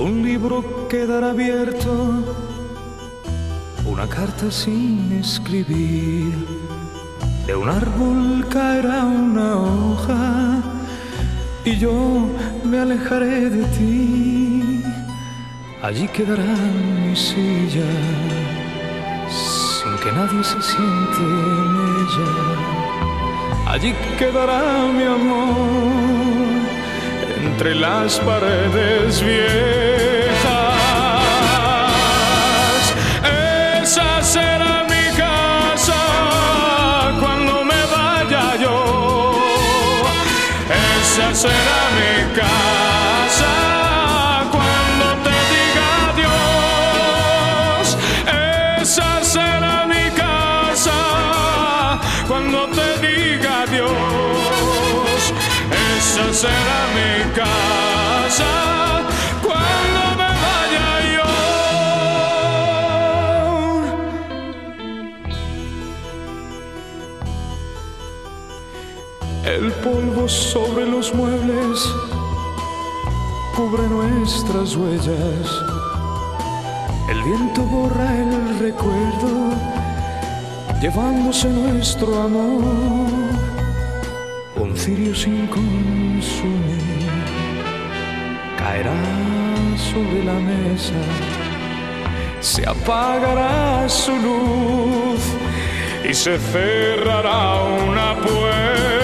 Un libro quedará abierto, una carta sin escribir. De un árbol caerá una hoja y yo me alejaré de ti. Allí quedará mi silla, sin que nadie se siente en ella. Allí quedará mi amor, entre las paredes viejas. Esa será mi casa cuando me vaya yo. Esa será mi casa cuando te diga adiós. Esa será mi casa cuando te diga adiós. Esa será mi casa cuando me vaya yo. El polvo sobre los muebles cubre nuestras huellas. El viento borra el recuerdo, llevándose nuestro amor. Un cirio sin consumir caerá sobre la mesa, se apagará su luz y se cerrará una puerta.